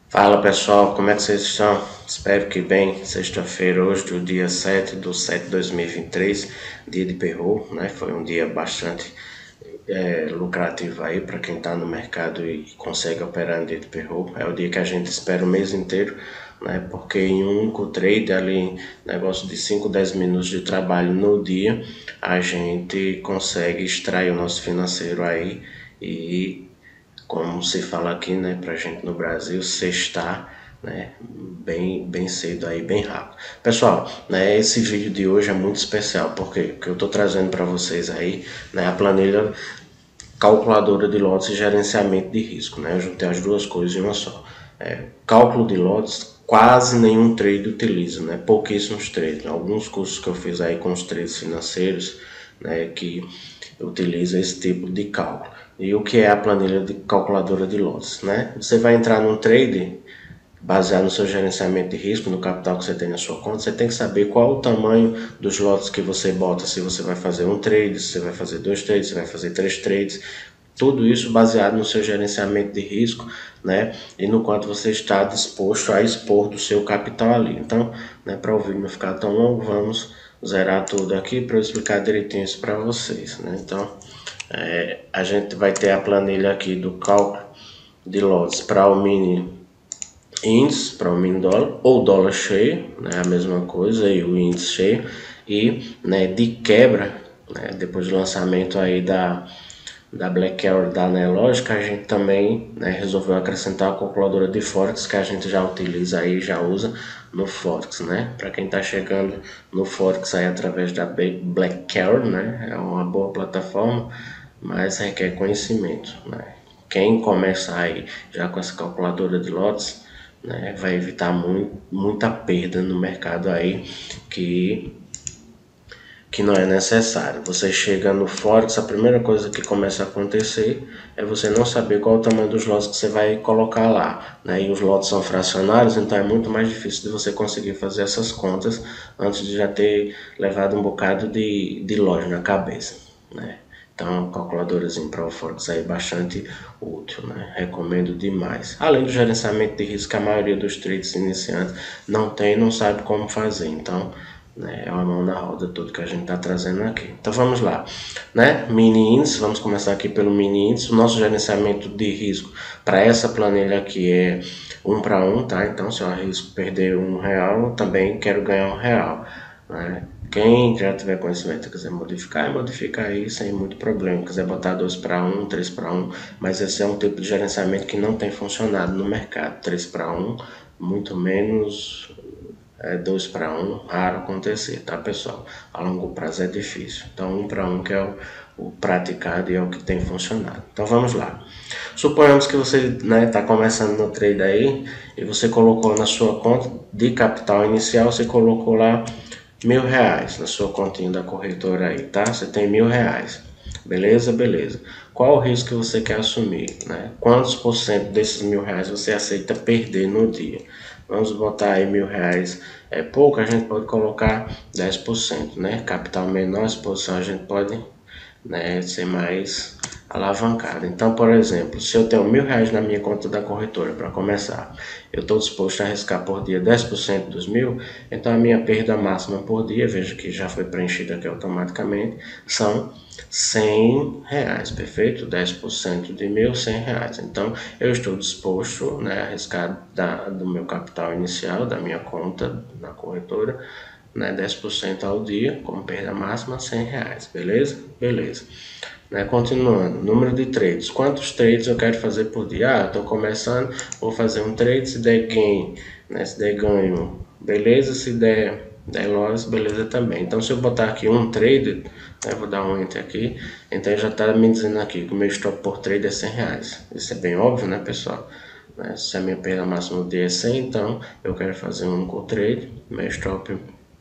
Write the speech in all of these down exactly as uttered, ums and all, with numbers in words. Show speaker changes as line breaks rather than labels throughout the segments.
Fala pessoal, como é que vocês estão? Espero que bem. Sexta-feira, hoje, do dia sete de setembro de dois mil e vinte e três, dia de perro, né? Foi um dia bastante é, lucrativo aí para quem está no mercado e consegue operar no dia de perro. É o dia que a gente espera o mês inteiro, né? Porque em um único trade, ali, negócio de cinco, dez minutos de trabalho no dia, a gente consegue extrair o nosso financeiro aí e como se fala aqui, né, pra gente no Brasil, sextar, né, bem, bem cedo aí, bem rápido. Pessoal, né, esse vídeo de hoje é muito especial, porque, porque eu tô trazendo para vocês aí, né, a planilha calculadora de lotes e gerenciamento de risco, né, eu juntei as duas coisas em uma só. É, cálculo de lotes, quase nenhum trade utiliza, né, pouquíssimos trades. Alguns cursos que eu fiz aí com os trades financeiros, né, que utiliza esse tipo de cálculo. E o que é a planilha de calculadora de lotes, né? Você vai entrar num trade baseado no seu gerenciamento de risco, no capital que você tem na sua conta, você tem que saber qual o tamanho dos lotes que você bota, se você vai fazer um trade, se você vai fazer dois trades, se você vai fazer três trades, tudo isso baseado no seu gerenciamento de risco, né? E no quanto você está disposto a expor do seu capital ali. Então, né, para o vídeo não ficar tão longo, vamos zerar tudo aqui para eu explicar direitinho isso para vocês, né? Então, é, a gente vai ter a planilha aqui do cálculo de lotes para o mini índice, para o mini dólar, ou dólar cheio, né, a mesma coisa, e o índice cheio, e né, de quebra, né, depois do lançamento aí da, da Black Arrow da Analogica, a gente também né, resolveu acrescentar a calculadora de Forex, que a gente já utiliza aí, já usa no Forex, né? Para quem está chegando no Forex aí através da Black Arrow, né? É uma boa plataforma, mas requer conhecimento, né? Quem começa aí já com essa calculadora de lotes, né, vai evitar muito, muita perda no mercado aí que, que não é necessário. Você chega no Forex, a primeira coisa que começa a acontecer é você não saber qual é o tamanho dos lotes que você vai colocar lá, né? E os lotes são fracionários, então é muito mais difícil de você conseguir fazer essas contas antes de já ter levado um bocado de, de loja na cabeça, né? Então, calculadorazinho para o Forex aí bastante útil, né? Recomendo demais. Além do gerenciamento de risco, a maioria dos trades iniciantes não tem e não sabe como fazer. Então, né, é uma mão na roda tudo que a gente está trazendo aqui. Então, vamos lá. Né? Mini índice, vamos começar aqui pelo mini índice. O nosso gerenciamento de risco para essa planilha aqui é um para um, tá? Então, se eu arrisco perder um real, eu também quero ganhar um real, né? Quem já tiver conhecimento e quiser modificar, modifica aí sem muito problema. Quiser botar dois para um, três para um, mas esse é um tipo de gerenciamento que não tem funcionado no mercado. três para um, muito menos é, dois para um, raro acontecer, tá pessoal? A longo prazo é difícil. Então um para um que é o, o praticado e é o que tem funcionado. Então vamos lá. Suponhamos que você está né, tá começando no trade aí e você colocou na sua conta de capital inicial, você colocou lá mil reais na sua continha da corretora aí, tá? Você tem mil reais, beleza? Beleza. Qual o risco que você quer assumir, né? Quantos por cento desses mil reais você aceita perder no dia? Vamos botar aí mil reais, é pouco, a gente pode colocar dez por cento, né? Capital menor, exposição a gente pode né, ser mais alavancado. Então, por exemplo, se eu tenho mil reais na minha conta da corretora para começar, eu estou disposto a arriscar por dia dez por cento dos mil, então a minha perda máxima por dia, veja que já foi preenchida aqui automaticamente, são cem reais, perfeito? dez por cento de mil, cem reais. Então, eu estou disposto né, a arriscar da, do meu capital inicial, da minha conta na corretora, né, dez por cento ao dia, como perda máxima, cem reais, beleza? Beleza. Né, continuando, número de trades. Quantos trades eu quero fazer por dia? Ah, eu estou começando, vou fazer um trade, se der gain, né, se der ganho, beleza? Se der, der loss, beleza também. Então, se eu botar aqui um trade, né, vou dar um enter aqui, então já está me dizendo aqui que o meu stop por trade é cem reais. Isso é bem óbvio, né, pessoal? Né, se a minha perda máxima do dia é cem, então eu quero fazer um único trade, meu stop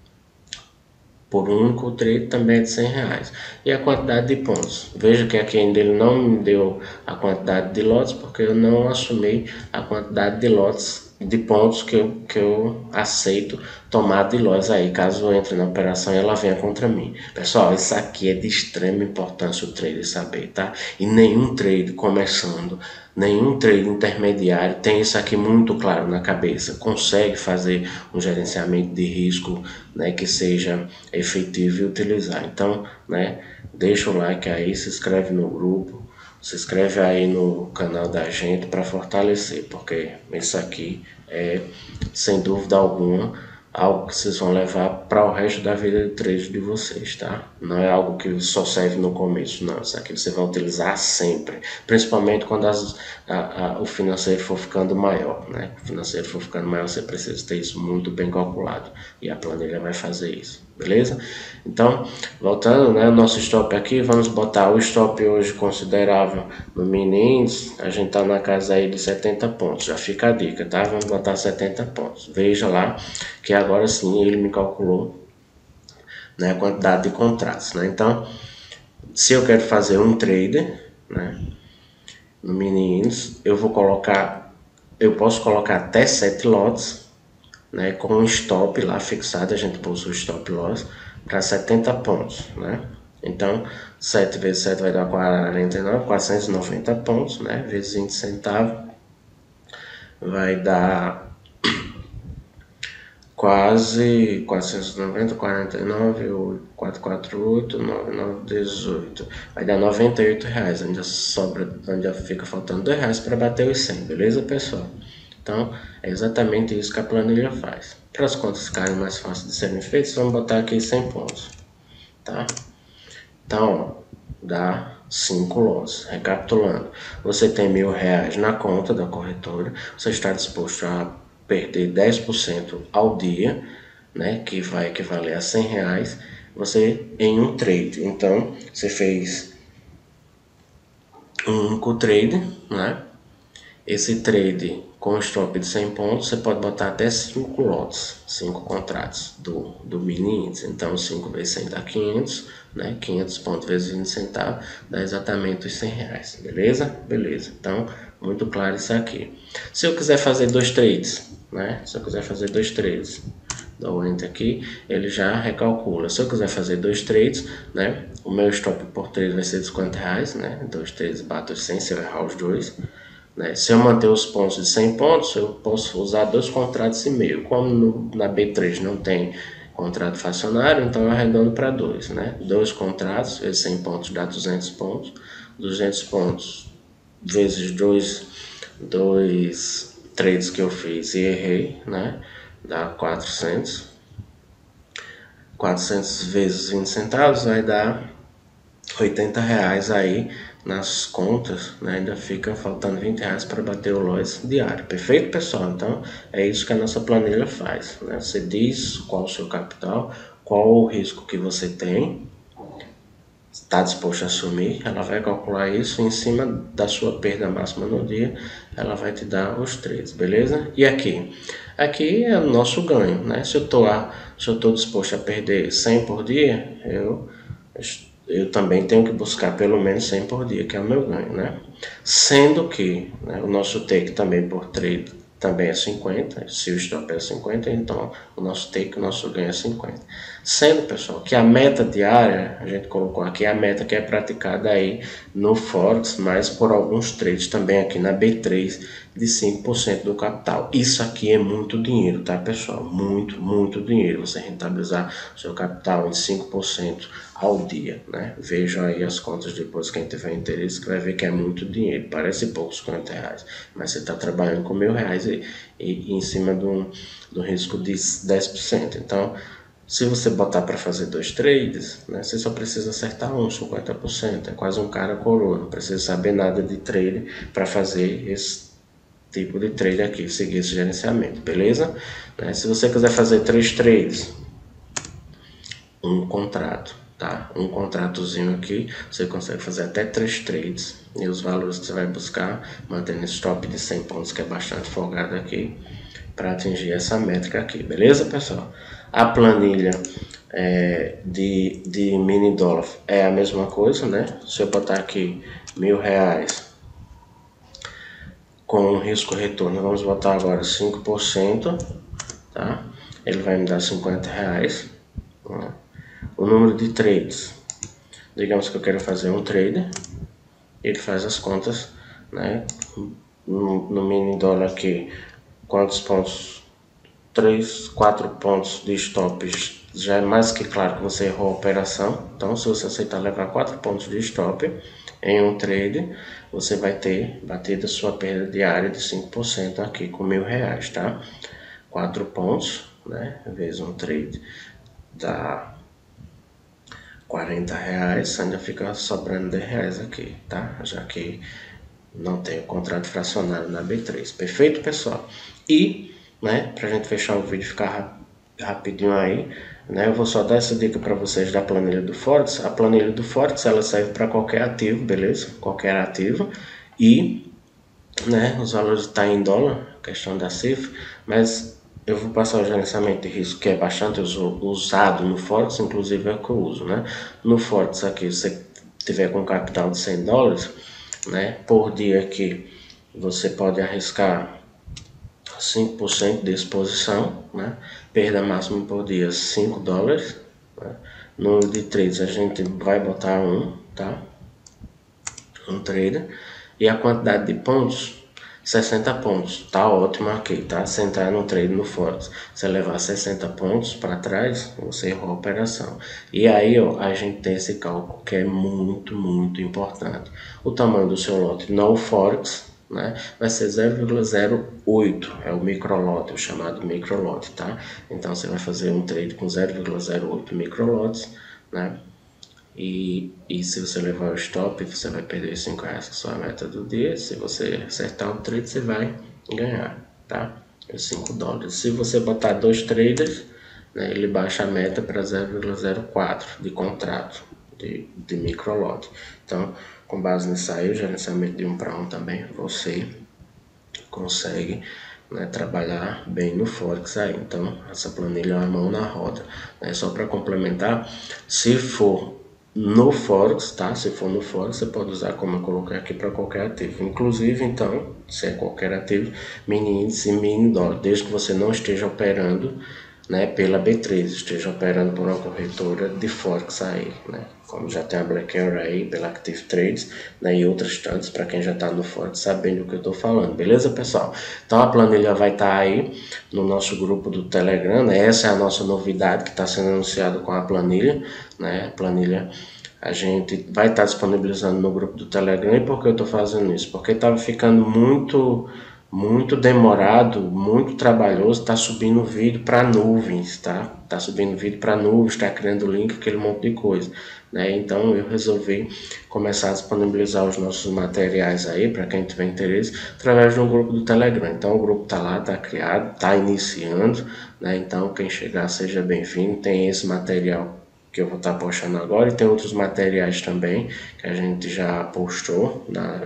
por um único trade também é de cem reais. E a quantidade de pontos. Veja que aqui ainda ele não me deu a quantidade de lotes, porque eu não assumi a quantidade de lotes de pontos que eu, que eu aceito tomar de lotes aí, caso eu entre na operação e ela venha contra mim. Pessoal, isso aqui é de extrema importância o trader saber, tá? E nenhum trade começando nenhum trade intermediário tem isso aqui muito claro na cabeça, consegue fazer um gerenciamento de risco, né, que seja efetivo e utilizar. Então, né, deixa o like aí, se inscreve no grupo, se inscreve aí no canal da gente para fortalecer, porque isso aqui é, sem dúvida alguma, algo que vocês vão levar para o resto da vida de trade de vocês, tá? Não é algo que só serve no começo, não. Isso aqui você vai utilizar sempre, principalmente quando as, a, a, o financeiro for ficando maior, né? O financeiro for ficando maior, você precisa ter isso muito bem calculado e a planilha vai fazer isso, beleza? Então, voltando, né, o nosso stop aqui, vamos botar o stop hoje considerável no mini índice, a gente tá na casa aí de setenta pontos, já fica a dica, tá? Vamos botar setenta pontos. Veja lá que agora sim ele me calculou, né, a quantidade de contratos, né? Então, se eu quero fazer um trader, né, no mini índice, eu vou colocar, eu posso colocar até sete lotes, né, com um stop lá fixado, a gente pôs o stop loss para setenta pontos, né? Então, sete vezes sete vai dar quarenta e nove, quatrocentos e noventa pontos, né? Vezes vinte centavos vai dar quase quatrocentos e noventa, quarenta e nove, quatrocentos e quarenta e oito, noventa e nove, dezoito. Vai dar noventa e oito reais, ainda sobra, ainda fica faltando dois reais para bater os cem, beleza, pessoal? Então, é exatamente isso que a planilha faz. Para as contas ficarem mais fáceis de serem feitas, vamos botar aqui cem pontos, tá? Então, ó, dá cinco lotes. Recapitulando, você tem mil reais na conta da corretora, você está disposto a perder dez por cento ao dia, né, que vai equivaler a cem reais, você em um trade. Então, você fez um único trade, né? Esse trade com stop de cem pontos, você pode botar até cinco lotes, cinco contratos do, do mini índice. Então, cinco vezes cem dá quinhentos, né? quinhentos pontos vezes vinte centavos dá exatamente os cem reais, beleza? Beleza. Então, muito claro isso aqui. Se eu quiser fazer dois trades, né? Se eu quiser fazer dois trades, dá o enter aqui, ele já recalcula. Se eu quiser fazer dois trades, né? O meu stop por trade vai ser de cinquenta reais, né? Dois trades bato os cem, se eu errar os dois. Né? Se eu manter os pontos de cem pontos, eu posso usar dois contratos e meio. Como no, na B três não tem contrato fracionário, então eu arredondo para dois. Né? Dois contratos vezes cem pontos dá duzentos pontos. duzentos pontos vezes dois, dois trades que eu fiz e errei, né? Dá quatrocentos. quatrocentos vezes vinte centavos vai dar oitenta reais aí nas contas, né? Ainda fica faltando vinte reais para bater o loss diário. Perfeito, pessoal? Então, é isso que a nossa planilha faz, né? Você diz qual o seu capital, qual o risco que você tem, está disposto a assumir, ela vai calcular isso em cima da sua perda máxima no dia, ela vai te dar os trades, beleza? E aqui? Aqui é o nosso ganho, né? Se eu tô, a, se eu tô disposto a perder cem por dia, eu... eu também tenho que buscar pelo menos cem por dia, que é o meu ganho, né? Sendo que, né, o nosso take também por trade também é cinquenta, se o stop é cinquenta, então o nosso take, o nosso ganho é cinquenta. Sendo, pessoal, que a meta diária, a gente colocou aqui a meta que é praticada aí no Forex, mas por alguns trades também aqui na B três, de cinco por cento do capital. Isso aqui é muito dinheiro, tá, pessoal? Muito, muito dinheiro. Você rentabilizar o seu capital em cinco por cento ao dia, né? Vejam aí as contas depois, quem tiver interesse, que vai ver que é muito dinheiro. Parece poucos cinquenta reais, mas você está trabalhando com mil reais e, e, e em cima do, do risco de dez por cento. Então, se você botar para fazer dois trades, né, você só precisa acertar um, cinquenta por cento. É quase um cara coroa, não precisa saber nada de trade para fazer esse tipo de trade aqui, seguir esse gerenciamento, beleza? Né? Se você quiser fazer três trades, um contrato, tá? Um contratozinho aqui, você consegue fazer até três trades, e os valores que você vai buscar, mantendo esse stop de cem pontos, que é bastante folgado aqui, para atingir essa métrica aqui, beleza, pessoal? A planilha é, de, de mini dólar é a mesma coisa, né? Se eu botar aqui mil reais com risco retorno, vamos botar agora cinco por cento, tá? Ele vai me dar cinquenta reais. Né? O número de trades, digamos que eu quero fazer um trade, ele faz as contas né? No, no mini dólar aqui, quantos pontos? três, quatro pontos de stop, já é mais que claro que você errou a operação. Então, se você aceitar levar quatro pontos de stop em um trade, você vai ter batido a sua perda diária de cinco por cento aqui com mil reais, tá? quatro pontos, né? Vezes um trade dá quarenta reais, ainda fica sobrando dez reais aqui, tá? Já que não tem o contrato fracionário na B três. Perfeito, pessoal? E, né, pra gente fechar o vídeo e ficar rapidinho aí, né, eu vou só dar essa dica para vocês da planilha do Forex. A planilha do Forex, ela serve para qualquer ativo, beleza? Qualquer ativo. E, né, os valores estão tá em dólar, questão da cifra, mas eu vou passar o gerenciamento de risco, que é bastante usado no Forex, inclusive é o que eu uso, né? No Forex aqui, se você tiver com capital de cem dólares, né, por dia aqui, você pode arriscar cinco por cento de exposição, né? Perda máxima por dia cinco dólares, né? No de trades a gente vai botar um, tá? Um trader. E a quantidade de pontos, sessenta pontos, tá ótimo aqui, tá? Se entrar no trade no Forex, você levar sessenta pontos para trás, você errou a operação. E aí, ó, a gente tem esse cálculo que é muito, muito importante. O tamanho do seu lote no Forex, né, vai ser zero vírgula zero oito, é o microlote, o chamado microlote, tá? Então você vai fazer um trade com zero vírgula zero oito microlotes, né? E, e se você levar o stop, você vai perder cinco reais, que é a sua meta do dia. Se você acertar o trade, você vai ganhar, tá? Os cinco dólares. Se você botar dois traders, né, ele baixa a meta para zero vírgula zero quatro de contrato, de, de microlote. Então, com base nisso aí, o gerenciamento de um para um também, você consegue, né, trabalhar bem no Forex aí. Então, essa planilha é uma mão na roda, né? Só para complementar, se for no Forex, tá? Se for no Forex, você pode usar como eu coloquei aqui para qualquer ativo. Inclusive, então, se é qualquer ativo, mini índice e mini dólar, desde que você não esteja operando, né, pela B três, esteja operando por uma corretora de Forex aí, né? Como já tem a Black Arrow aí, pela Active Trades, né, e outras tantas, para quem já está no Forex sabendo o que eu estou falando, beleza, pessoal? Então a planilha vai estar tá aí no nosso grupo do Telegram, né? Essa é a nossa novidade que está sendo anunciada com a planilha, né? A planilha a gente vai estar tá disponibilizando no grupo do Telegram. E por que eu estou fazendo isso? Porque estava ficando muito muito demorado, muito trabalhoso, tá subindo vídeo para nuvens, tá? Tá subindo vídeo para nuvens, tá criando link, aquele monte de coisa, né? Então eu resolvi começar a disponibilizar os nossos materiais aí para quem tiver interesse através de um grupo do Telegram. Então o grupo tá lá, tá criado, tá iniciando, né? Então quem chegar seja bem-vindo. Tem esse material que eu vou estar tá postando agora e tem outros materiais também que a gente já postou na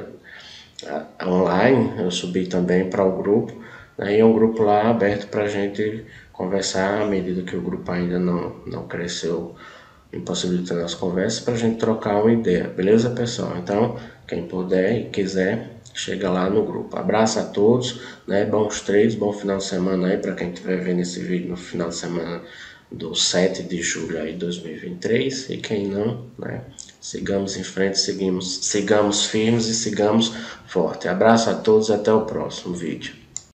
online, eu subi também para o grupo, né, e é um grupo lá aberto para a gente conversar à medida que o grupo ainda não, não cresceu, impossibilitando as conversas, para a gente trocar uma ideia, beleza, pessoal? Então, quem puder e quiser, chega lá no grupo. Abraço a todos, né, bons trades, bom final de semana aí para quem estiver vendo esse vídeo no final de semana do sete de julho aí de dois mil e vinte e três, e quem não, né, sigamos em frente, seguimos, sigamos firmes e sigamos forte. Abraço a todos, até o próximo vídeo.